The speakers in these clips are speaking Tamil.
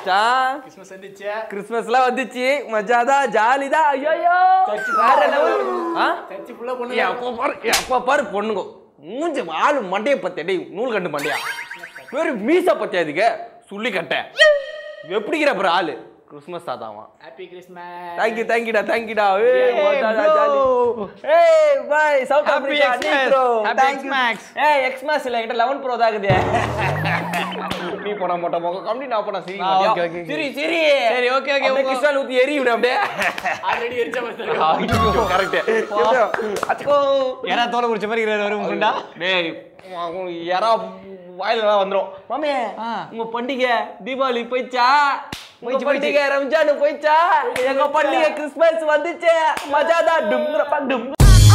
மச்சான் கிறிஸ்மஸ் வந்துச்சு. கிறிஸ்மஸ்லாம் வந்துச்சு மச்சாதான் ஜாலிதான். ஐயோ வேற லெவல். சர்ச் ஃபுல்லா பொண்ணுங்க. அப்பா பாரு பொண்ணுங்க மூஞ்சி ஆளு மண்டைய பத்தியா டேய் நூல் கண்டு மண்டையா வேறு மீசா பத்தியா இதுக்கு சுள்ளி கட்ட எப்படிங்கிற அப்புறம் ஆளு கிறிஸ்மஸ் தாத்தாவான். Happy Christmas. தேங்க்யூடா ஏய் மச்சான் ஜாலி. ஏய் பை சவுத் ஆப்பிரிக்கா நீக்ரோ தேங்க்ஸ். ஏய் எக்ஸ்மாஸ் இல்ல என்கிட்ட 11 ப்ரோ தாகுதே. நீ போட மாட்ட மொக்க கம்பி நான் போட சரி ஓகே சரி சரி ஓகே உங்க கிறிஸ்டல் ஊத்தி எரி விடு அப்படியே. ஆல்ரெடி எரிச்ச மாதிரி கரெக்ட். அச்சோ யாரா தோலை முடிச்ச மாதிரி இருக்கிறாரு உங்க ஃப்ரெண்டா. டேய் யாரா வாயில வந்துரும். மாமே உங்க பண்டிகை தீபாவளி போயிச்சா? உங்க பண்டிகை ரம்ஜான் போயிச்சா? எங்க பண்டிகை கிறிஸ்மஸ் வந்துச்சு மஜாதா டும்ரப்பா டும்.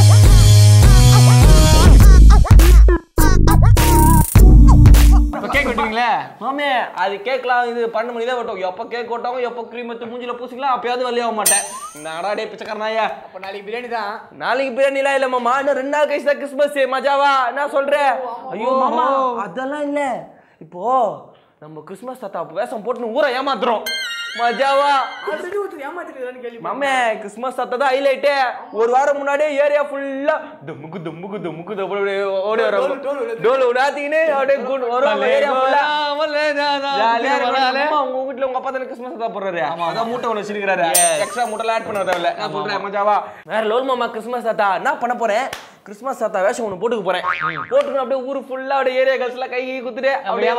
கேக் வெட்டுவீங்களா? மாமே அது கேக்கலாம் இது 12 மணி தான் வெட்டும். எப்போ கேக் வெட்டாங்க எப்போ க்ரீம் எடுத்து மூஞ்சில பூசிக்கலாம் அப்பயாவது வெளியாக மாட்டேன். நாடா டே பிச்சைக்காரனாயா. அப்ப நாளைக்கு பிரியாணி தான். நாளைக்கு பிரியாணிலாம் இல்ல மாமா. இன்னும் 2 நாள் கழிச்சு தான் கிறிஸ்மஸ் மஜாவா. என்ன சொல்றேன்? ஐயோ மாமா அதெல்லாம் இல்ல. இப்போ நம்ம கிறிஸ்மஸ் தாத்தா வேஷம் போட்டுன்னு ஊரை ஏமாத்துறோம் மஜாவா. ஆல்ரெடி ஒருத்தர் ஏமாத்திட்டாருன்னு கேள்வி. மாமே கிறிஸ்மஸ் தாத்தா தான் ஹைலைட்டே. ஒரு வாரம் முன்னாடியே ஏரியா ஃபுல்லா தும்முக்கு தும்முக்கு தும்முக்கு ஓடி வரோம். டோல் உடாத்தின்னு அப்படியே வருவாங்க ஏரியா ஃபுல்லா. உங்க வீட்டுல உங்க அப்பா தானே கிறிஸ்மஸ் தாத்தா போடுறாரு. அதான் மூட்டை ஒன்று வச்சிருக்காரு. எக்ஸ்ட்ரா மூட்டை ஆட் பண்ண தேவையில்ல. நான் சொல்றேன் மஜாவா. வேற லோல் மாமா கிறிஸ்மஸ் தாத்தா என்ன பண்ண போறேன்? கிறிஸ்மஸ் தாத்தா வேஷம் ஒன்று போட்டுக்க போறேன். போட்டுக்கணும் அப்படியே ஊரு ஃபுல்லா அப்படியே ஏரியா கேர்ள்ஸ் எல்லாம் கை குத்துட்டு அப்படியே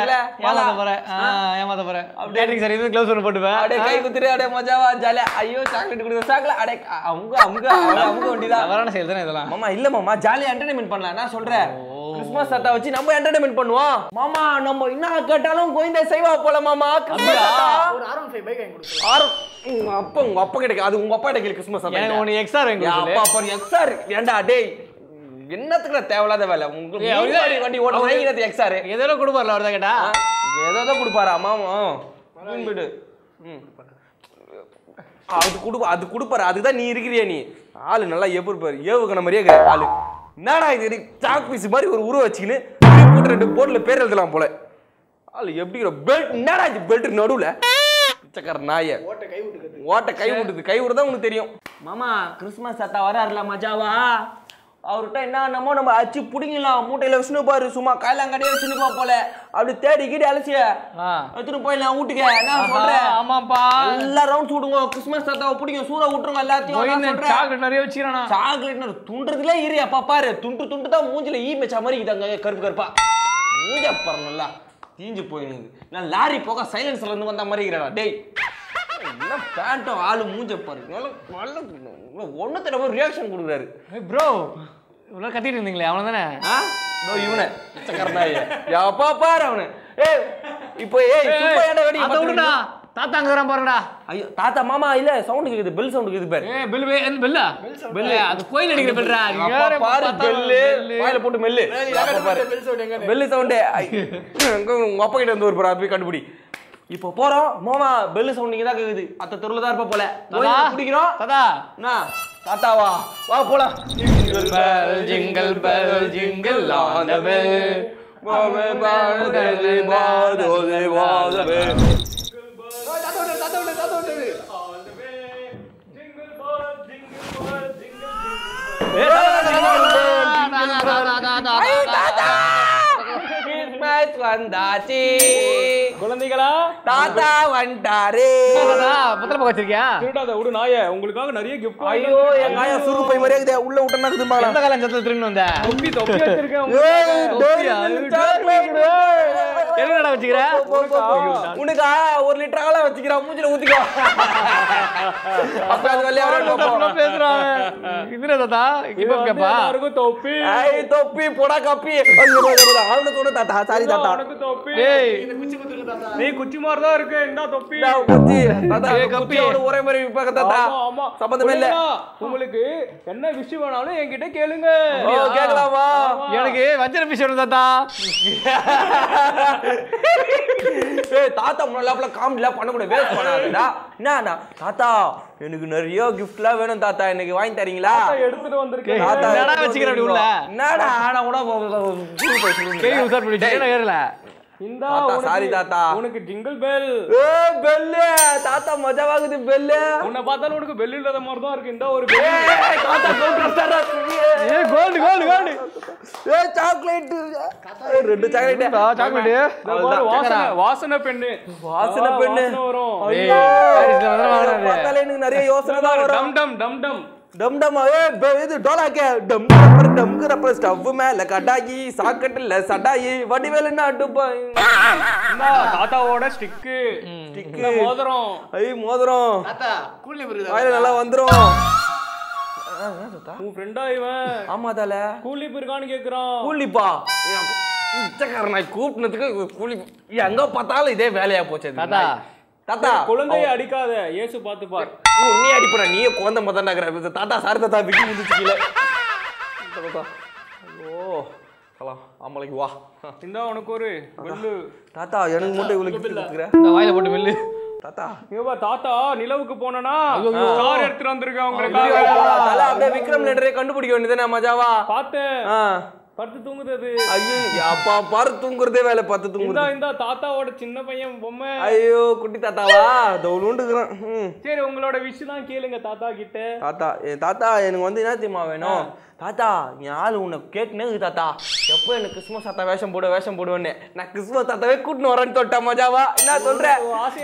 ஏமாத்த போறேன். அப்படியே சரி இது க்ளவுஸ் ஒன்று போட்டுவேன். அப்படியே கை குத்துட்டு அப்படியே மஜாவா ஜாலியா. ஐயோ சாக்லேட் கொடுக்குற சாக்லேட் அப்படியே அவங்க வண்டிதான். தவறான செயல் தானே இதெல்லாம். மாமா இல்ல மாமா ஜாலியா என்டர்டைன்மெண்ட் பண்ணலாம். நான் சொல்றேன் கிறிஸ்மஸ் தாத்தா வச்சு நம்ம என்டர்டைன்மெண்ட் பண்ணுவோம் மாமா. நம்ம என்ன கேட்டாலும் கோயிந்தா செய்வா போல மாமா. கிறிஸ்மஸ் தாத்தா ஒரு R15 பைக் வாங்கி கொடுக்கலாம். உங்க அப்பா கிட்ட அது உங்க அப்பா கிட்ட கேளு. கிறிஸ்மஸ் தாத்தா எனக்கு ஒன்னு எக்ஸ்ஆர் வாங்கி கொடுங்க. அப்பா அப்பா எக்ஸ்ஆர் ஏண்டா டேய் என்னத்துக்கு தேவையில்லாத வேலை உங்களுக்கு. வண்டி ஓட்ட வாங்கினது எக்ஸ்ஆர் ஏதோ கொடுப்பார்ல அவர்தான் கேட்டா. ஏதோ கொடுப்பாரா மாமா? விடு அது கொடுப்பாரு. அதுதான் நீ இருக்கிறியா நீ ஆளு நல்லா எப்படி ஏவுகண மாதிரியே இருக்கிற ஆளு. என்னடா இது சாக் பீஸ் மாதிரி ஒரு உருவ வச்சுக்கின்னு போட்டு 2 போர்ட்ல பேர் எழுதலாம் போல. ஆளு எப்படி பெல்ட் என்னடா இது பெல்ட் நடுவுல பிச்சைக்கார நாய ஓட்ட கை விட்டுது. கை விடுறதா உனக்கு தெரியும் மாமா. கிறிஸ்மஸ் தாத்தா வராருல மஜாவா. அவர்கிட்ட என்ன நம்ம அச்சு பிடிங்கலாம். மூட்டையில வச்சுன்னு பாரு சும்மா காயலாங்கடையே வச்சுன்னு போல. அப்படி தேடி கீடி அலசிய எடுத்துட்டு போயிடலாம் வீட்டுக்கு. நான் சொல்றேன் ஆமாப்பா எல்லா ரவுண்ட்ஸ் விடுங்க. கிறிஸ்மஸ் தாத்தாவை பிடிக்கும் சூற விட்டுருங்க எல்லாத்தையும். சாக்லேட் நிறைய வச்சுக்கிறானா? சாக்லேட் துண்டுறதுல இரு அப்பா பாரு. துண்டு தான் மூஞ்சில ஈ மெச்சா மாதிரி இதாங்க கருப்பு கருப்பா மூஞ்ச பாரு நல்லா தீஞ்சு போயிடுது. நான் லாரி போக சைலன்ஸ்ல இருந்து வந்த மாதிரி இருக்கிறா. டேய் என்ன பேண்ட்டோ ஆளு மூஞ்ச பாரு ஒன்னு தடவை ரியாக்ஷன் கொடுக்குறாரு. ப்ரோ இவ்வளோ கத்திட்டு இருந்தீங்களே அவனை தானே? இவனை எப்பா பாரு அவனு. இப்போ தாத்தா அங்கறான் பாருடா. ஐயோ தாத்தா மாமா இல்ல சவுண்ட் கேக்குது. பெல் சவுண்ட் கேக்குது பாரு. பெல்லா அது கோயில் அடிக்கிற பெல்றா. பாரு பெல்லு வாயில போட்டு மெல்லு பெல் சவுண்ட். உங்க அப்பா கிட்ட வந்து ஒரு போய் கண்டுபிடி. இப்போ போறோம் மாமா பெல் சவுண்ட் இங்க தான் கேக்குது. அத்த தெருல தான் இருப்ப போல. பிடிக்கிறோம் தாத்தா. என்ன தாத்தாவா வா போலாம். Jingle bell jingle all the way வாவே பாதே பாதே வாவே. குழந்தைகளா தாத்தா வந்துட்டாரு. பத்திர பக்கம் வச்சிருக்கியா? திருடாத விடு நாயே. உங்களுக்காக நிறைய கிஃப்ட். ஐயோ என் நாயா சுரு பை மாதிரியே இருக்குது. உள்ள விட்டனா திரும்ப எந்த காலம் சத்தல திரும்ப வந்த? தொப்பி வச்சிருக்கேன். என்னடா வச்சிக்கிற? உனக்கு 1 லிட்டர் ஆள வச்சிக்கிற மூஞ்சில ஊத்திக்கோ. அப்ப அது வழியா வரணும் பேசுறான். இதுல தாத்தா கிஃப்ட் கேப்பா. யாருக்கு தொப்பி? ஐ தொப்பி போடா கப்பி. அவன சொன்ன தாத்தா சாரி தாத்தா. உனக்கு தொப்பி. டேய் இந்த குச்சி குத்துற தாத்தா. நீ குச்சி மாதிரி தான் இருக்கு. என்ன தொப்பி? நான் குச்சி தாத்தா கப்பி ஒரே மாதிரி விப்பாங்க தாத்தா. ஆமா சம்பந்தமே இல்ல. உங்களுக்கு என்ன விஷயம் வேணாலும் என்கிட்ட கேளுங்க. கேட்கலாமா? எனக்கு வஞ்சர ஃபிஷ் வேணும் தாத்தா. ஏய் தாத்தா முன்னால காமெடில பண்ண கூட வேஸ்ட் பண்ணாதடா. என்னடா தாத்தா எனக்கு நிறைய கிஃப்ட்லாம் வேணும் தாத்தா எனக்கு வாங்கி தரீங்களா? எடுத்துட்டு வந்திருக்கேன். தாத்தா என்னடா வச்சிக்கிற அப்படி உள்ள? என்னடா ஆனா கூட கேய் உசார் பண்ணி என்ன ஏறல. இந்தா தாத்தா, உனக்கு- sorry தாத்தா. உனக்கு ஜிங்கிள் பெல். பெல்லு தாத்தா மஜாவாகுது பெல்லு. உன்னை பார்த்தாலும் உனக்கு பெல் இல்லாத மாதிரி தான் இருக்கு. இந்த ஒரு பெல். தாத்தா gold gold gold chocolate 2 chocolate chocolate இந்த பாரு, வாசனை பெண்ணு. வாசனை பெண்ணு. வாசனை வரும். ஐயோ பாரிஸ்ல வந்து வாங்குறாரு. பார்த்தாலே எனக்கு நிறைய யோசனை தான் வரும். டம் டம் டம் டம். டம் டம் இது டோலாக்கே டம் டம்ங்கறப்ப ஸ்டவ் மேல கடாயி சாக்கெட்ல சடாயி வடிவேலுன்னா அடுப்பாய். இந்தா தாத்தாவோட ஸ்டிக்கு. இந்த மோதிரம். ஐ மோதிரம் தாத்தா கூலி வருது வாயில நல்லா வந்துரும். உன் ஃப்ரெண்டா இவன்? ஆமா தால கூலி இருக்கான்னு கேக்குறான். கூலிப்பா பிச்சைக்காரன் நான் கூப்பினதுக்கு கூலி எங்க பார்த்தாலும் இதே வேலையா போச்சு அது. தாத்தா. தாத்தா குழந்தையை அடிக்காத, இயேசு பார்த்து பார். நீ அடிப்பற நீயே குழந்தை மதாண்டாக்குற. தாத்தா சாரி தாத்தா விக்கி முடிச்சு கீழே. தாத்தா ஐயோ கலாம் ஆமலைக்கு வா. இந்தா உனக்கு ஒரு வெள்ளு. தாத்தா எனக்கு மட்டும் இவ்வளவு கிஃப்ட் கொடுக்குற. இந்த வாயில போட்டு வெல்லு தாத்தா இவ தாத்தா நிலவுக்கு போனா கார் எடுத்துட்டு வந்திருக்கேன் உங்களுக்கு. தல அப்படியே விக்ரம் லேண்டரே கண்டுபிடிக்க வேண்டியதுதானே மஜாவா. பார்த்தேன். ஆ படுத்து தூங்குது அது. ஐயோ அப்பா பாரு தூங்குறதே வேலை பார்த்து இந்தா தூங்குறது. இந்த தாத்தாவோட சின்ன பையன் பொம்மை. ஐயோ குட்டி தாத்தாவா தவுலுண்டுக்குறான். சரி உங்களோட விஷ் தான் கேளுங்க தாத்தா கிட்ட. தாத்தா தாத்தா எனக்கு வந்து என்ன தெரியுமா வேணும். தாத்தா என் ஆளு உன்னை கேட்டுனே தாத்தா எப்போ எனக்கு கிறிஸ்மஸ் தாத்தா வேஷம் போடுவேன்னு நான் கிறிஸ்மஸ் தாத்தாவே கூட்டின்னு வரேன்னு தொட்டா மஜாவா. என்ன சொல்றேன்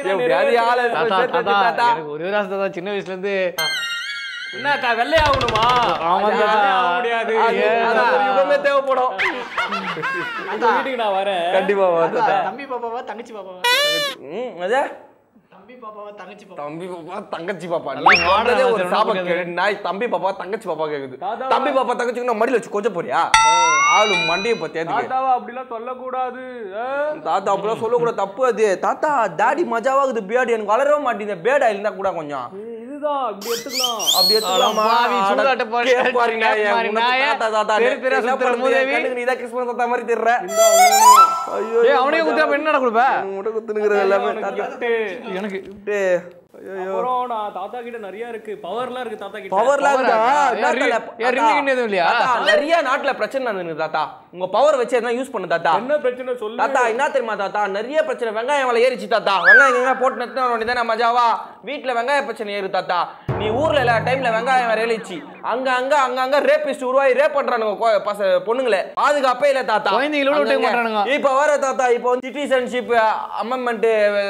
தாத்தா எனக்கு ஒரே ராசு தாத்தா சின்ன வயசுல இருந்து என்னக்கா வெள்ளை ஆகணுமா? ஆமா தாத்தா. ஆக முடியாது. யுகமே தேவைப்படும். உங்க வீட்டுக்கு நான் வரேன். கண்டிப்பா தம்பி பாப்பாவா தங்கச்சி பாப்பாவா அதே தம்பி பாப்பாவா தங்கச்சி பாப்பா தம்பி பாப்பா தங்கச்சி பாப்பா எல்லாம் நீ சொல்றதே ஒரு modern சாபம் கேக்குது. கேக்குது. நாய் தம்பி பாப்பா தங்கச்சி பாப்பா கேக்குது. தாத்தா. தம்பி பாப்பா தங்கச்சிக்கு நான் மடியில வச்சு கொஞ்சம் போறியா? ஆளு மண்டையை பத்தி அதுக்கு தாத்தாவா அப்படிலாம் சொல்லக்கூடாது. தாத்தா அப்படிலாம் சொல்லக்கூடாது தப்பு அது. தாத்தா டாடி மஜாவாகுது பியாடி எனக்கு வளரவே மாட்டேங்குது. பேடா இருந்தா கூட கொஞ்சம் இதுதான் இப்படி எடுத்துக்கலாம். அப்படி எடுத்துக்கலாமா? பாவி, சூதாட்ட பாரு. கேப்பாரு நாயே. கேப்பாரு உனக்கு நாயே. தாத்தா, தாத்தா. தெரு தெருவா என்ன சுத்துற பண்றது? மூதேவி. கண்ணுக்கு நீதான் கிறிஸ்மஸ் தாத்தா மாதிரி தெரியற. ஐயோ ஏய் அவனே குத்தா என்னடா கொடுப்ப உனக்கு முட்டை குத்துனுங்கிற எல்லாமே தாத்தா. gift. எனக்கு gift. அப்புறம் நான் தாத்தா கிட்ட நிறைய இருக்கு. பவர்லாம் இருக்கு தாத்தா கிட்ட. பவர்லாம் இருக்கா? ஏன் ring எதுவும் இல்லையா? தாத்தா, நிறைய நாட்டுல பிரச்சனை நடந்துருக்கு தாத்தா. உங்க பவர் வச்சு எதனா யூஸ் பண்ணு தாத்தா. என்ன பிரச்சனை சொல்லு. தாத்தா என்ன தெரியுமா தாத்தா நிறைய பிரச்சனை. வெங்காயம் விலை ஏறிச்சு தாத்தா. வெங்காயம் எங்க போட்டு நெத்தின வேண்டியதானே மஜாவா. வீட்டுல வெங்காய பிரச்சனை ஏறு தாத்தா. நீ ஊர்ல எல்லா டைம்ல வெங்காயம் வேற ஏறிச்சு. அங்க ரேபிஸ்ட் உருவாகி ரேப் பண்றானுங்க பொண்ணுங்களே. பாதுகாப்பே இல்ல தாத்தா. குழந்தைகளோட விட்டு பண்றானுங்க. இப்ப வர தாத்தா இப்போ சிட்டிசன்ஷிப் அமெண்ட்மெண்ட்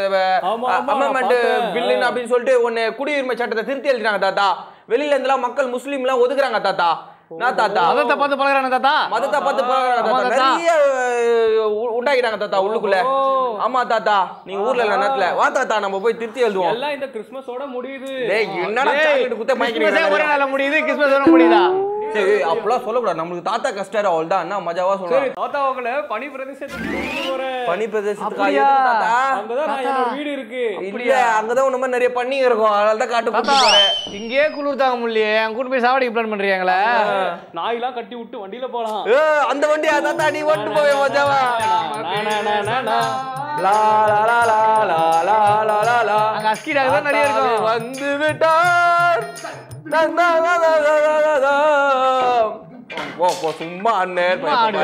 பார்த்தேன். பில்லுன்னு அப்படின்னு சொல்லிட்டு ஒன்னு குடியுரிமை சட்டத்தை திருத்தி எழுதினாங்க தாத்தா. வெளியில இருந்தெல்லாம் மக்கள் முஸ்லீம் எல்லாம் ஒதுக்குறாங்க தாத்தா. நான் தாத்தா மதத்தை பார்த்து பழகுறானே தாத்தா. மதத்தை பார்த்து பழகுறாங்க ஆமா தாத்தா. தாத்தா. நிறைய உண்டாக்கிட்டாங்க தாத்தா உள்ளுக்குள்ள. ஆமா தாத்தா நீங்க ஊர்ல இல்ல நேரத்துல வா தாத்தா நம்ம போய் திருத்தி எழுதுவோம். எல்லாம் இந்த கிறிஸ்மஸோட முடியுது. டேய் என்னடா சாக்லேட் குத்த கிறிஸ்மஸே ஒரே மைக்கிறீங்க? நாள்ல முடியுது கிறிஸ்மஸ் வர முடியுதா? சரி அப்பலாம் சொல்லக்கூடாது. நம்மளுக்கு தாத்தா கஷ்டம் அவ்வளவுதான். என்ன மஜாவா சரி சொல்றேன். தாத்தாவுக்குள்ள பனி பிரதேசத்துக்கு கூட்டிட்டு போறேன். பனி பிரதேசத்துக்கு அப்படியா? எதுக்கு தாத்தா? அங்கதான் நான் என்னோட வீடு இருக்கு. இல்ல அங்கதான் உன்ன மாதிரி நிறைய பண்ணி இருக்கும். அதனால தான் காட்டு தாத்தா கூட்டிட்டு போறேன். இங்கேயே குளிர் தாங்க முடியலையே. அங்க கூட்டு போய் சாவடிக்கு பிளான் பண்றீங்களா? நாயெல்லாம் கட்டி விட்டு வண்டியில போலாம். அந்த வண்டி தாத்தா நீ ஓட்டு போவே மஜாவா. நா. லா லா லா லா லா லா லா லா லா. அங்க அஸ்கி டாக் தான் நிறைய இருக்கும். வந்து விட்டார். நா, நா, நா, நா, நா, நா, நா. போ சும்மா அண்ணன்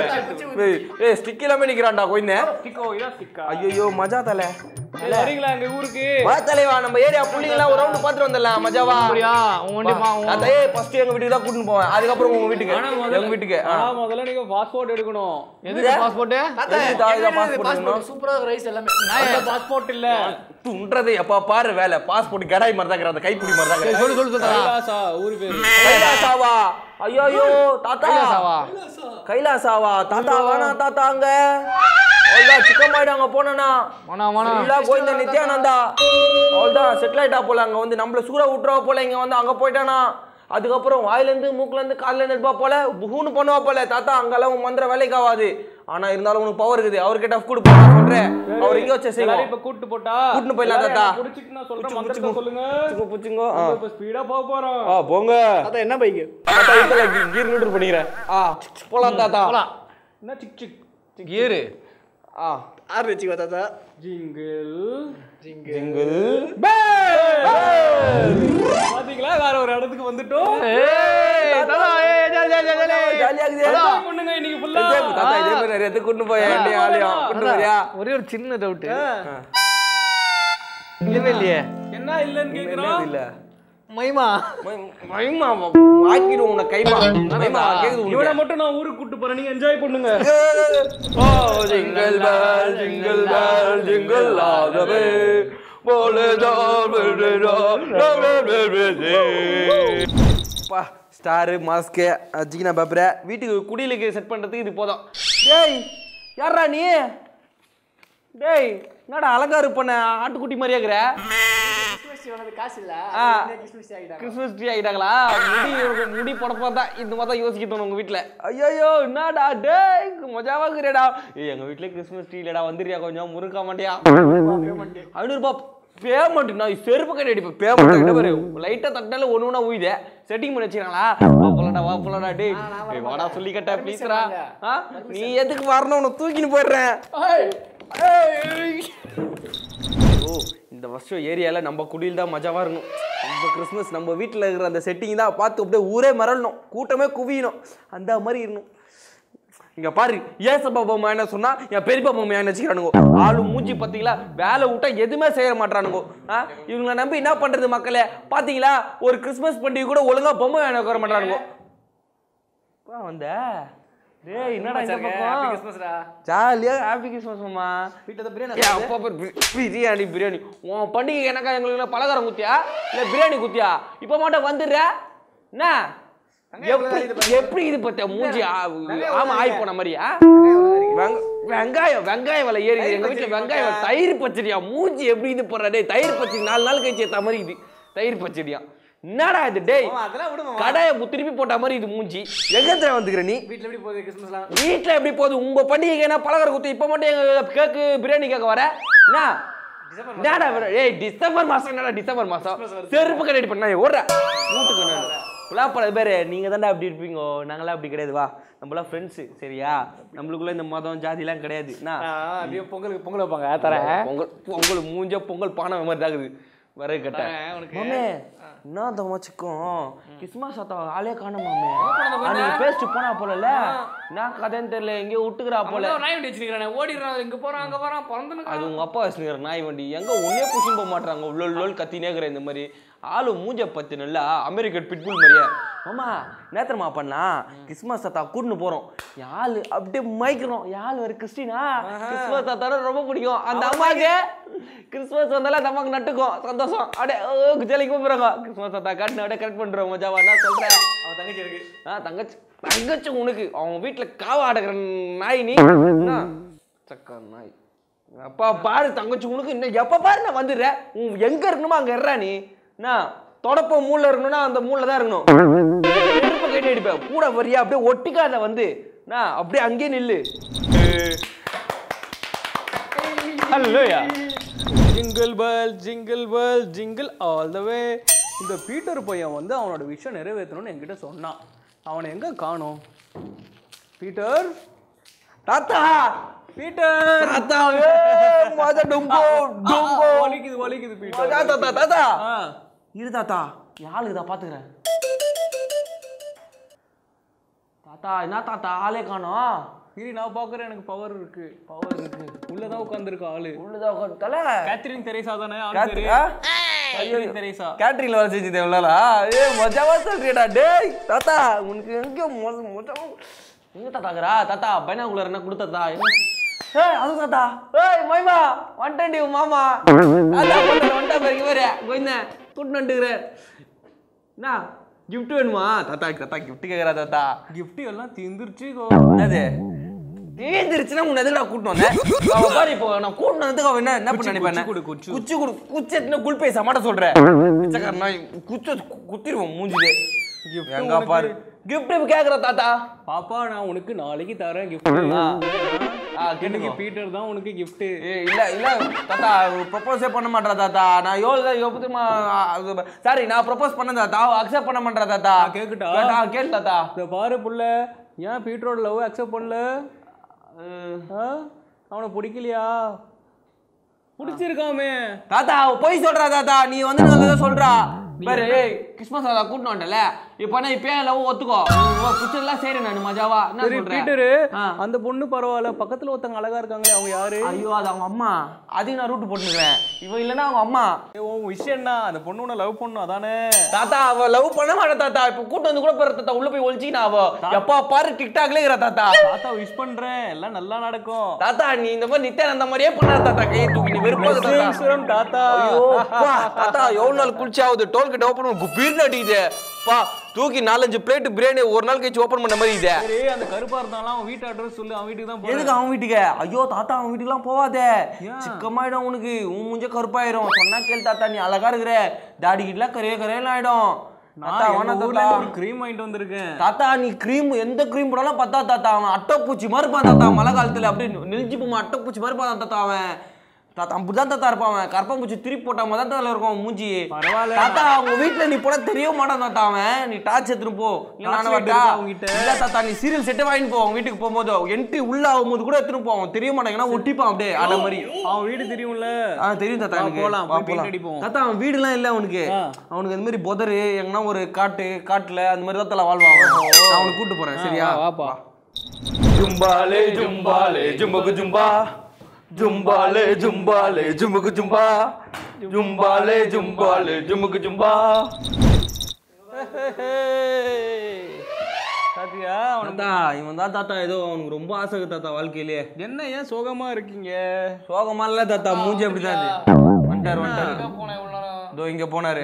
ஏய் ஸ்டிக் எல்லாமே நிக்கிறான்டா கோயினே. ஸ்டிக்கோ இதா ஸ்டிக்கா. ஐயோ மஜா தலை. வரீங்களா எங்க ஊருக்கு? வா தலைவா நம்ம ஏரியா புள்ளிங்கலாம் ஒரு ரவுண்ட் பாத்துட்டு வந்துடலாம் மஜாவா. அப்படியா? உன் வண்டி மா உன் அதே ஃபர்ஸ்ட் எங்க வீட்டுக்கு தான் கூட்டிட்டு போவேன். அதுக்கப்புறம் உங்க வீட்டுக்கு எங்க வீட்டுக்கு. முதல்ல நீங்க பாஸ்போர்ட் எடுக்கணும். எதுக்கு பாஸ்போர்ட்? பாஸ்போர்ட் சூப்பரா ரைஸ் எல்லாமே. அந்த பாஸ்போர்ட் இல்ல. துன்றது எப்ப பாரு வேலை. பாஸ்போர்ட் கடாய் மாதிரி தான் இருக்கிற அந்த கைப்பிடி மாதிரி தான் இருக்கிற. சொல்லு சொல்லு தாத்தா. கைலாசா ஊரு பேரு. கைலாசாவா? ஐயோ தாத்தா கைலாசாவா? கைலாசாவா? தாத்தா வேணா தாத்தா அங்க சிக்கமாயிடு அங்க போனா கோவிந்த நித்யானந்தா அவள்தான் செட்டில் ஆயிட்டா போல. அங்க வந்து நம்மள சூற விட்டுருவா போல. இங்க வந்து அங்க போயிட்டானா அதுக்கப்புறம் வாயில இருந்து மூக்குல இருந்து கால்ல இருந்து எடுப்பா போல. புகுன்னு பண்ணுவா போல. தாத்தா அங்கெல்லாம் உன் மந்திர வேலைக்கு ஆகாது. ஆனா இருந்தாலும் உனக்கு பவர் இருக்குது. அவர்கிட்ட டஃப் கொடுப்பா சொல்றேன். அவர் இங்க வச்ச செய்வோம். இப்ப கூட்டி போட்டா கூட்டிட்டு போயிடலாம் தாத்தா. புடிச்சிட்டு நான் சொல்றேன் மந்திரத்தை சொல்லுங்க. புடிச்சுங்கோ இப்ப ஸ்பீடா போக போறோம். போங்க தாத்தா என்ன பைக்? தாத்தா இதுல கீர் நியூட்ரல் பண்ணிக்கிறேன். போலாம் தாத்தா. என்ன சிக் சிக் கியர். ஆ ஆர் வெச்சுவா தாத்தா. ஜிங்கிள் ஜிங்கிள் பாத்தீங்களா வேற ஒரு இடத்துக்கு வந்துட்டோம். பண்ணுங்க இன்னைக்கு ஃபுல்லா. தாத்தா இதே மாதிரி நிறைய இடத்துக்கு கூட்டு போய் ஆலயம் கூட்டு போறியா? ஒரே ஒரு சின்ன டவுட் இல்லவே இல்லையே. என்ன இல்லன்னு கேக்குறோம். இல்ல மைமா மைமா வாக்கிடுவோம் உன்னை கைமா. மைமா கேக்குது இவனை மட்டும் நான் ஊருக்கு கூட்டு போறேன், நீங்க என்ஜாய் பண்ணுங்க. Oh jingle bell jingle bell jingle all the way பா ஸ்டாரு மாஸ்க்கு ஜிகினா பேப்பரை வீட்டுக்கு குடிலுக்கு செட் பண்ணுறதுக்கு இது போதும். டேய் யாரா நீ? டேய் என்னடா அலங்காரு பண்ண ஆட்டுக்குட்டி மாதிரியா இருக்கிற? காசு இல்ல கிறிஸ்மஸ் ட்ரீ ஆகிட்டாங்களா? முடி போட பார்த்தா இந்த மாதிரி தான் யோசிக்க தோணும் உங்கள் வீட்டில். ஐயோ என்னடா டேய் மஜாவாக இருக்கிறேடா. எங்கள் வீட்டில் கிறிஸ்மஸ் ட்ரீ இல்லடா, வந்துடுறியா கொஞ்சம் முறுக்க மாட்டியா? 500 ரூபாய் பேமெண்ட். நான் செருப்பு கட்டி அடிப்பேன் பேமெண்ட். பாரு லைட்டாக தட்டால ஒன்று ஒன்றா உயிதே செட்டிங் பண்ணி வச்சுக்கிறாங்களா? வாப்பலடா டேய் வாடா சொல்லி கட்ட ப்ளீஸ்ரா. நீ எதுக்கு வரணும்? உன்னை தூக்கின்னு போயிடுறேன். ஓ இந்த வருஷம் ஏரியாவில் நம்ம குடியில் தான் மஜாவாக இருக்கணும். நம்ம கிறிஸ்மஸ் நம்ம வீட்டில் இருக்கிற அந்த செட்டிங் தான் பார்த்து அப்படியே ஊரே மறலணும், கூட்டமே குவியணும், அந்த மாதிரி இருக்கணும். இங்க பாரு ஏசப்பா பொம்மை என்ன சொன்னா என் பெரியப்பா பொம்மை என்ன வச்சுக்கிறானுங்க. ஆளு மூஞ்சி பார்த்தீங்களா? வேலை விட்டா எதுவுமே செய்ய மாட்டானுங்க. இவங்களை நம்பி என்ன பண்றது மக்களே? பார்த்தீங்களா ஒரு கிறிஸ்மஸ் பண்டிகை கூட ஒழுங்கா பொம்மை என்ன வர மாட்டானுங்க. வந்த டேய் என்னடா இந்த பக்கம் கிறிஸ்மஸ்டா ஜாலியா ஹாப்பி கிறிஸ்மஸ் மாமா. வீட்ல பிரியாணி பிரியாணி பிரியாணி உன் பண்டிகை எனக்கா எங்களுக்கு பலகாரம் குத்தியா இல்ல பிரியாணி குத்தியா? இப்ப மட்டும் வந்துடுற என்ன? எப்படி இது பத்த மூஞ்சி ஆமா ஆய் போன மாதிரியா? வெங்காயம் விலை ஏறி எங்க வீட்டுல வெங்காயம் தயிர் பச்சடியா மூஞ்சி எப்படி இது போடுற? டேய் தயிர் பச்சடி 4 நாள் கழிச்சு ஏத்த மாதிரி இது தயிர் பச்சடியா. என்னடா இது டேய் கடையை திருப்பி போட்ட மாதிரி இது மூஞ்சி. எங்க வந்துக்கிற நீ? வீட்ல எப்படி போகுது கிறிஸ்மஸ்லாம்? வீட்டுல எப்படி போகுது? உங்க பண்டிகைக்கு என்ன பலகாரம் குத்து இப்ப மட்டும் எங்க கேக்கு பிரியாணி கேட்க வர என்ன? டிசம்பர் மாசம் என்னடா டிசம்பர் மாசம் செருப்பு கட்டி பண்ண ஓடுற வீட்டுக்கு பல பேரு நீங்க தாண்டா அப்படி இருப்பீங்க, நாங்களாம் அப்படி கிடையாது. வா நம்மளாம் ஃப்ரெண்ட்ஸு சரியா? நம்மளுக்குள்ள இந்த மதம் ஜாதிலாம் கிடையாது. அப்படியே பொங்கலுக்கு பொங்கல் வைப்பாங்க தரேன். பொங்கல் மூஞ்ச பொங்கல் பானை மாதிரி தாக்குது வர கட்ட. மாமே என்ன தமாச்சுக்கும் கிறிஸ்மஸ் தாத்தா ஆளே காணும் மாமே. அன்னைக்கு பேசிட்டு போனா போல நான் கதைன்னு தெரியல எங்கேயோ விட்டுக்கிறா போல. நாய் வண்டி வச்சிருக்கிறேன் ஓடிடுறான் இங்க போறான் அங்க வரான் பிறந்து. அது உங்க அப்பா வச்சுருக்கிற நாய் வண்டி எங்க ஒன்னே புஷின்னு போக மாட்டாங்க. லோல் கத்தினே இருக்கிற இந்த மாதிரி ஆளு மூஞ்ச பத்தி நல்லா அமெரிக்கன் பிட்புல் மாதிரியா. மாமா நேத்திரமா பண்ணா கிறிஸ்மஸ் தாத்தா கூட்டுன்னு போறோம். யாழ் அப்படியே மைக்கிறோம். யாழ் ஒரு கிறிஸ்டினா கிறிஸ்மஸ் தாத்தா ரொம்ப பிடிக்கும். அந்த அம்மாக்கு கிறிஸ்மஸ் வந்தாலும் அந்த அம்மாக்கு நட்டுக்கும் சந்தோஷம். அப்படியே ஜலிக்கு போறாங்க. கிறிஸ்மஸ் தாத்தா காட்டுன்னு அப்படியே கரெக்ட் பண்றோம் மஜாவா. நான் சொல்றேன் அவன் தங்கச்சி இருக்கு. தங்கச்சி உனக்கு அவங்க வீட்டுல காவ அடக்கிற நாய் நீ சக்கா நாய். அப்பா பாரு தங்கச்சி உனக்கு இன்னும் எப்ப பாரு நான் வந்துடுறேன். எங்க இருக்கணுமோ அங்க இருறா நீ. நான் தொடப்ப மூல இருக்கணும்னா அந்த மூல தான் இருக்கணும். நெருப்பு கேட்டு அடிப்பேன் கூட வரியா அப்படியே ஒட்டிக்காத வந்து நான் அப்படியே அங்கேயே நில்லு. Hallelujah jingle bell jingle all the way. இந்த பீட்டர் பையன் வந்து அவனோட விஷயம் நிறைவேற்றணும்னு என்கிட்ட சொன்னான். அவனை எங்க காணோம்? பீட்டர் தாத்தா பீட்டர் தாத்தா மஜா டும்போ டும்போ வலிக்குது பீட்டர். தாத்தா தாத்தா இரு தாத்தா யாளுக்குதா பாத்துக்கிறேன். தாத்தா என்ன தாத்தா ஆளே காணோம்? இரு நான் பாக்குறேன். எனக்கு பவர் இருக்கு உள்ளதான் உட்கார்ந்துருக்க ஆளு. உள்ளதா உட்காந்து தல கேத்ரின் தெரேசா தானே ஆளு? கேத்ரின் தெரேசா கேட்டரிங்ல வர செஞ்சு தேவலா. மஜாவா சொல்றியடா டேய் தாத்தா உனக்கு எங்க மஜாவா எங்க தாத்தாக்குறா? தாத்தா பைனாகுலர் என்ன கொடுத்தா? ஏய் அது தாத்தா ஏய் மைமா வந்துட்டேன்டி மாமா தாத்தா வந்துட்டா பாருங்க வேற கோயிந்த கூட்டு வந்துக்கிறேன். என்ன கிஃப்ட் வேணுமா? தாத்தா தாத்தா கிஃப்ட் கேட்குறா தாத்தா. கிஃப்ட் எல்லாம் தீந்துருச்சு. என்னது தீந்துருச்சுன்னா உன்னை எதுக்கு நான் கூட்டு வந்தேன்? அவன் பாரு இப்போ நான் கூட்டு வந்ததுக்கு அவன் என்ன பண்ண நினைப்பேன்? குச்சி குள் பேச மாட்ட சொல்றேன். குச்ச குத்திடுவோம் மூஞ்சிலே. எங்க பாரு கிஃப்ட் கேக்குற தாத்தா. பாப்பா நான் உனக்கு நாளைக்கு தரேன் கிஃப்ட். கேட்டுங்க பீட்டர் தான் உனக்கு கிஃப்ட். இல்ல இல்ல தாத்தா ப்ரொபோஸே பண்ண மாட்டா தாத்தா. நான் எப்போதுமா சாரி நான் ப்ரொபோஸ் பண்ண தாத்தா அக்செப்ட் பண்ண மாட்டா தாத்தா. கேக்குட்டா? கேளு தாத்தா. இந்த பாரு புள்ள ஏன் பீட்டரோட லவ் அக்செப்ட் பண்ணல? அவனை பிடிக்கலையா? பிடிச்சிருக்காமே. தாத்தா அவ போய் சொல்றா தாத்தா, நீ வந்து நல்லதா சொல்றா பாரு. ஏய் கிறிஸ்மஸ் தாத்தா கூட்டிட்டு வந்துட்டல, இப்போ நான் இப்போ லவ் ஒத்துக்கோ, பிடிச்சதெல்லாம் சரி நான் மஜாவா என்ன சொல்றேன். பீட்டரு அந்த பொண்ணு பரவாயில்ல, பக்கத்துல ஒருத்தங்க அழகா இருக்காங்களே அவங்க யாரு? ஐயோ அது அவங்க அம்மா, அதையும் நான் ரூட் போட்டுக்கிறேன். இவன் இல்லைன்னா அவங்க அம்மா. உன் விஷயம் என்ன? அந்த பொண்ணு உன்னை லவ் பண்ணும் அதானே? தாத்தா அவ லவ் பண்ண மாட்டா தாத்தா, இப்போ கூட்டு வந்து கூட போற தாத்தா, உள்ள போய் ஒழிச்சினா அவ எப்பா பாரு டிக்டாக்ல இருக்கிற தாத்தா. தாத்தா விஷ் பண்றேன், எல்லாம் நல்லா நடக்கும். தாத்தா நீ இந்த மாதிரி நித்யானந்த மாதிரியே பண்ணாத தாத்தா, கையை தூக்கி நீ வெறுப்பாத தாத்தா. தாத்தா தாத்தா எவ்வளவு நாள் குளிச்சாவது டோல் கிட்ட ஓபன் பண்ண பீர்னு அடிக்குது பா, தூக்கி 4-5 பிளேட் பிரியாணி ஒரு நாள் கழிச்சு ஓபன் பண்ண மாதிரி இதே. சரி அந்த கருப்பா இருந்தாலும் அவன் வீட்டு அட்ரஸ் சொல்லு, அவன் வீட்டுக்கு தான் போறேன். எதுக்கு அவன் வீட்டுக்கு? ஐயோ தாத்தா அவன் வீட்டுக்குலாம் போவாதே, சிக்கமாயிடும் உனக்கு, உன் மூஞ்ச கருப்பாயிரும். சொன்னா கேள் தாத்தா, நீ அழகா இருக்கிற, தாடி கிட்டலாம் கரையெல்லாம் ஆயிடும். கிரீம் வாங்கிட்டு வந்திருக்கேன் தாத்தா. நீ கிரீம் எந்த கிரீம் போடாலும் பத்தா தாத்தா, அவன் அட்டைப்பூச்சி மாதிரி இருப்பான் தாத்தா. மழை காலத்துல அப்படியே நெளிஞ்சு போமா அட்டைப்பூச்சி மாதிரி இருப்பான் தாத்தா அவன். தாத்தா அப்படிதான் தாத்தா இருப்பான் அவன், கரப்பாம்பூச்சி திருப்பி போட்டா மாதிரி தான் இருக்கும் மூஞ்சி. பரவாயில்ல தாத்தா அவங்க வீட்டுல நீ போட தெரிய மாட்டான் தாத்தா அவன். நீ டார்ச் எடுத்துட்டு போ. இல்ல தாத்தா நீ சீரியல் செட்டே வாங்கிட்டு போ, அவங்க வீட்டுக்கு போகும்போது என்ட்ரி உள்ள ஆகும்போது கூட எடுத்துட்டு போவோம், தெரிய மாட்டாங்கன்னா ஒட்டிப்பான் அப்படியே அட மாதிரி. அவன் வீடு தெரியும்ல? தெரியும் தாத்தா எனக்கு. போலாம் அடிப்போம் தாத்தா அவன் வீடுலாம் இல்ல அவனுக்கு, அவனுக்கு அந்த மாதிரி பொதரு எங்கன்னா ஒரு காட்டுல அந்த மாதிரி தான் வாழ்வான். நான் அவனுக்கு கூட்டு போறேன் சரியா? வாப்பா. ஜும்பாலே ஜும்பாலே ஜும்பகு ஜும்பா, ஜும்பாலே ஜும்பாலே ஜும்பகு ஜும்பா, ஜும்பாலே ஜும்பாலே ஜும்பகு ஜும்பா. தாத்தியா தாத்தா இவன் தான் தாத்தா, ஏதோ அவனுக்கு ரொம்ப ஆசை தாத்தா வாழ்க்கையிலே. என்ன ஏன் சோகமா இருக்கீங்க? சோகமா இல்ல தாத்தா, மூஞ்சி அப்படிதான் வந்துட்டாரு. இதோ இங்க போனாரு.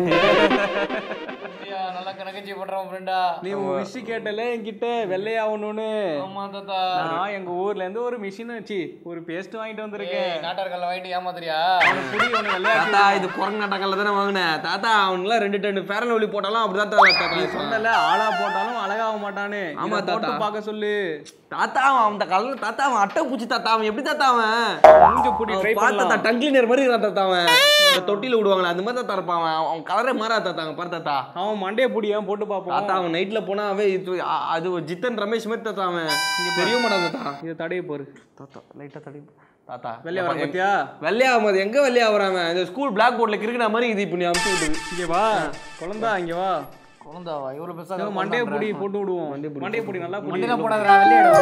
நல்லா கணக்கஞ்சி பண்றோம் ஃப்ரெண்டா. நீ விஷ் கேட்டல என்கிட்ட வெள்ளையாகணும்னு. ஆமா தாத்தா. நான் எங்க ஊர்ல இருந்து ஒரு மிஷின் வச்சு ஒரு பேஸ்ட் வாங்கிட்டு வந்திருக்கேன். நாட்டார்கல்ல வாங்கிட்டு ஏமாத்துறியா? தாத்தா இது குரங்கு நாட்டக்கல்ல தானே வாங்கினேன் தாத்தா. அவனுக்குலாம் 2 டன் ஃபேர் அண்ட் லவ்லி போட்டாலும் அப்படிதான் தாத்தா சொன்னல, ஆளா போட்டாலும் அழகாக மாட்டானே. ஆமா தாத்தா, பார்க்க சொல்லு தாத்தா. அவன் அந்த கலர் தாத்தா, அவன் அட்டை பூச்சி தாத்தா. அவன் எப்படி தாத்தா அவன் கொஞ்சம் புடி ட்ரை பண்ணலாம். டங் கிளீனர் மாதிரி இருக்கான் தாத்தா அவன். இந்த தொட்டில விடுவாங்களே அந்த மாதிரி தாத்தா இருப்பான் அவன். அவன் கலரே மாறா தாத்தா. அவன் பாரு தாத்தா, அவன் மண்டைய புடியா போட்டு பாப்போம் தாத்தா. அவன் நைட்ல போனா அவன் அது ஜித்தன் ரமேஷ் மாதிரி தாத்தா அவன். இங்க தெரிய மாட்டான் தாத்தா. இத தடைய போரு தாத்தா, லைட்டா தடை தாத்தா. வெள்ளையா வர பத்தியா? வெள்ளையா ஆகாது, எங்க வெள்ளையா வராம இந்த ஸ்கூல் பிளாக் போர்ட்ல கிறுக்கின மாதிரி இது. இப்ப நீ அமுச்சு விடுது. இங்க வா குழந்தா, இங்க வா. குழந்தாவா இவ்வளவு பெருசா? மண்டைய புடி போட்டு விடுவோம். மண்டைய புடி நல்லா புடி. மண்டையில போடாதடா, வெள்ளையாடு.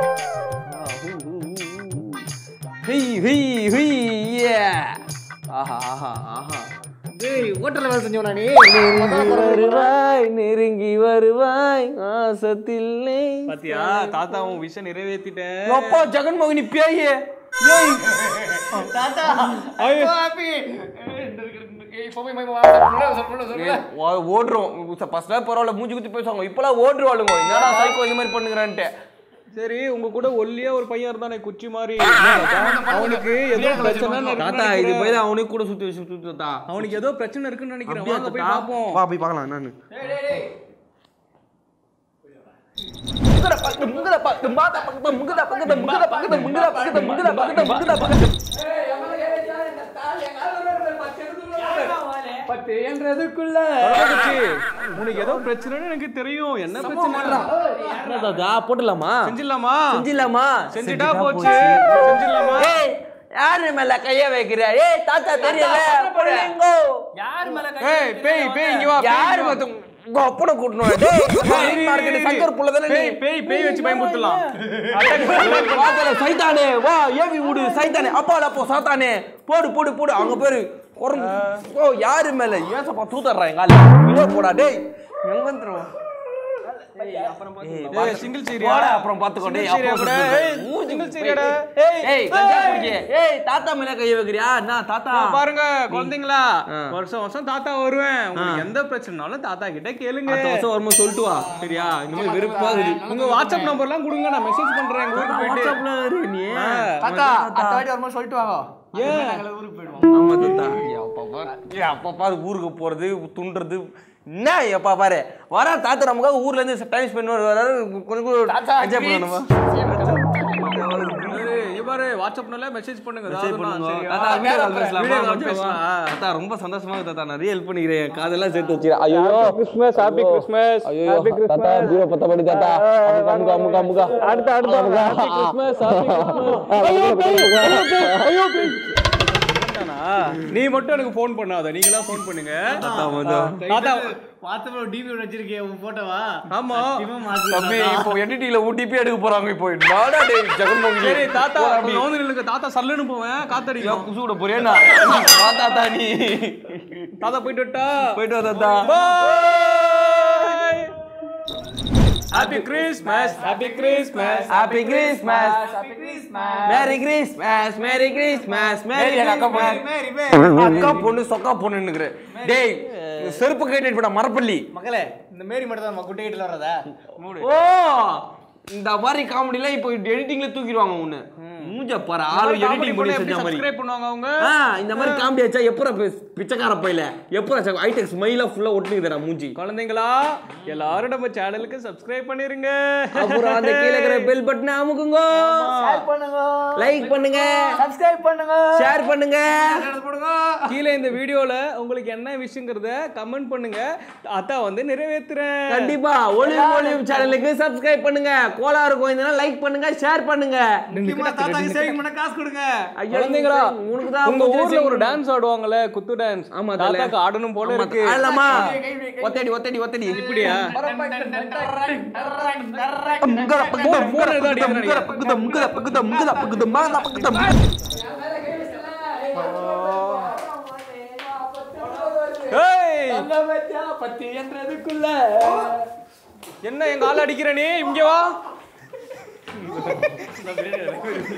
Hey hey hey. ஆஹா ஆஹா ஆஹா. டேய் ஹோட்டல்ல வேலை செஞ்சவனா நீ? வருவாய் நெருங்கி வருவாய் ஆசத்தில். பாத்தியா தாத்தா உன் விஷயம் நிறைவேத்திட்டேன். அப்பா ஜெகன்மோகினி பேயே. தாத்தா ஐயோ ஹாப்பி. ஓடுறோம் ஃபர்ஸ்ட்ல பரவாயில்ல, மூஞ்சி குத்தி பேசுவாங்க. இப்பெல்லாம் ஓடுவாளுங்க, என்னடா சைக்கோ இந்த மாதிரி பண்ணுகிறான்ட்டு. சரி உங்க கூட ஒல்லியா ஒரு பையன் இருந்தானே குச்சி மாதிரி, அவனுக்கு ஏதோ பிரச்சனை தாத்தா. இது போய் அவனுக்கு கூட சுத்தி சுத்தி தாத்தா. அவனுக்கு ஏதோ பிரச்சனை இருக்குன்னு நினைக்கிறேன். வாங்க போய் பாப்போம். வா போய் பார்க்கலாம். நானு உனக்கு ஏதோ பிரச்சனைன்னு எனக்கு தெரியும். என்ன பிரச்சனை போட்டுலாமா? செஞ்சிடலாமா? செஞ்சிடலாமா? செஞ்சுட்டா போச்சு. செஞ்சிடலாமா? யாரு மேல கைய வைக்கிற? ஏய் தாத்தா தெரியல. யார் மேல கை? ஏய் பேய் பேய் இங்க வா. யாரு மத்தம் கோப்பன கூட்டணும். டேய் மார்க்கெட் சங்கர் புள்ள தானே நீ. பேய் பேய் வச்சு பயமுறுத்தலாம். வாதல சைத்தானே வா, ஏவி விடு சைத்தானே. அப்பால போ சாத்தானே. போடு போடு போடு. அங்க பேரு ஓ யாரு மேல ஏசப்பா தூதறறா எங்கால. விட போடா டேய். எங்க வந்துறோம்? ஏய் சிங்கிள் சீரியா? அப்புறம் பாத்துக்கோ டேய். சிங்கிள் சீரியாடா. ஏய் கஞ்சா குடிக்க. ஏய் தாத்தா மேல கைய வைக்கறியா? நான் தாத்தா பாருங்க குழந்தைங்களா, வருஷம் வருஷம் தாத்தா வருவேன். உங்களுக்கு எந்த பிரச்சனைனாலும் தாத்தா கிட்ட கேளுங்க. அடுத்த வருஷம் வரும்போது சொல்லிட்டு வா சரியா? இந்த மாதிரி வெறுப்பாகுது. உங்க வாட்ஸ்அப் நம்பர்லாம் கொடுங்க, நான் மெசேஜ் பண்றேன். எங்க ஊருக்கு போயிட்டு வாட்ஸ்அப்ல வரு நீ. தாத்தா அடுத்த வாட்டி வரும்போது சொல்லிட்டு வாங்க. ஏன் நாங்கள ஊருக்கு போய்டுவோம். ஆமா தாத்தா. அப்பா பாரு ஊருக்கு போறது துண்டுறது என்ன எப்பா பாரு. வரா தாத்தா நமக்காக ஊர்ல இருந்து டைம் ஸ்பெண்ட் பண்ணுவாரு. கொஞ்சம் என்ஜாய் பண்ணணும். இவரு வாட்ஸ்அப்னால மெசேஜ் பண்ணுங்க. தாத்தா ரொம்ப சந்தோஷமா இருக்கு தாத்தா. நிறைய ஹெல்ப் பண்ணிக்கிறேன். காதெல்லாம் சேர்த்து வச்சிருக்கேன். ஐயோ கிறிஸ்மஸ், ஹாப்பி கிறிஸ்மஸ். ஐயோ தாத்தா 0 படி தாத்தா. அமுகா அமுகா அமுகா. அடுத்து ஹாப்பி கிறிஸ்மஸ், ஹாப்பி கிறிஸ்மஸ். ஐயோ போயிட்டானா நீ மட்டும் எனக்கு ஃபோன் பண்ணாத நீங்களா ஃபோன் பண்ணுங்க தாத்தா வாட்ஸ்அப்ல டிபி வச்சிருக்கே உன் போட்டோவா ஆமா தம்பி இப்போ என்டிடில ஓடிபி எடுக்க போறாங்க இப்போ நாடா டேய் ஜெகன்மோகன் சரி தாத்தா நோந்து நில்லுங்க தாத்தா சல்லுன்னு போவேன் காத்தடிக்கும் புசு கூட போறியா தாத்தா நீ தாத்தா போயிட்டு வரட்டா போயிட்டு வா தாத்தா bye happy Christmas happy Christmas happy Christmas merry Christmas merry Christmas merry அக்கா பொண்ணு சொக்கா பொண்ணுன்னுக்குற டேய் செருப்பு கேட்டு போடா மரப்பள்ளி மக்களே இந்த மேரி மட்டும் தான் குட்டை கிட்ட வர்றதா ஓ இந்த மாதிரி காமெடிலாம் இப்போ எடிட்டிங்ல தூக்கிடுவாங்க உன்னை மூஞ்ச பாரு ஆளு எடிட்டிங் பண்ணி செஞ்ச மாதிரி சப்ஸ்கிரைப் பண்ணுவாங்க அவங்க இந்த மாதிரி காமெடி ஆச்சா எப்பற பிச்சைக்கார பையில எப்பற ஹைடெக் ஸ்மைலா ஃபுல்லா ஒட்டுக்குதுடா மூஞ்சி குழந்தைங்களா எல்லாரும் நம்ம சேனலுக்கு சப்ஸ்கிரைப் பண்ணிருங்க அப்புறம் அந்த கீழ இருக்கிற பெல் பட்டனை அமுக்குங்க பண்ணுங்க லைக் பண்ணுங்க சப்ஸ்கிரைப் பண்ணுங்க ஷேர் பண்ணுங்க போடுங்க கீழே இந்த வீடியோல உங்களுக்கு என்ன விஷயங்கிறத கமெண்ட் பண்ணுங்க அத்தா வந்து நிறைவேத்துறேன் கண்டிப்பா ஒளியும் சேனலுக்கு சப்ஸ்கிரைப் பண்ணுங்க கோளாறு கோயிந்தனா லைக் பண்ணுங்க ஷேர் பண்ணுங்க தாத்தாக்கு சேவிங் பண்ண காசு கொடுங்க குழந்தைங்களா உனக்கு தான் உங்க ஊர்ல ஒரு டான்ஸ் ஆடுவாங்கல குத்து டான்ஸ் ஆமா, தாத்தாக்கு ஆடணும் போல இருக்கு ஆடலாமா ஒத்தடி இப்படியா போன் ஏதோ அடிக்குதுடா ஏய் என்ன எங்க ஆள் அடிக்கிற நீ இங்க வா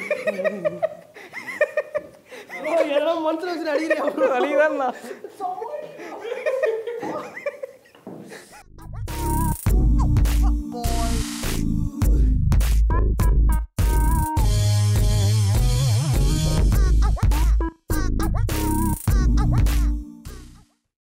எல்லாம் மனசுல வச்சு அடிக்கிறேன் அழிதான்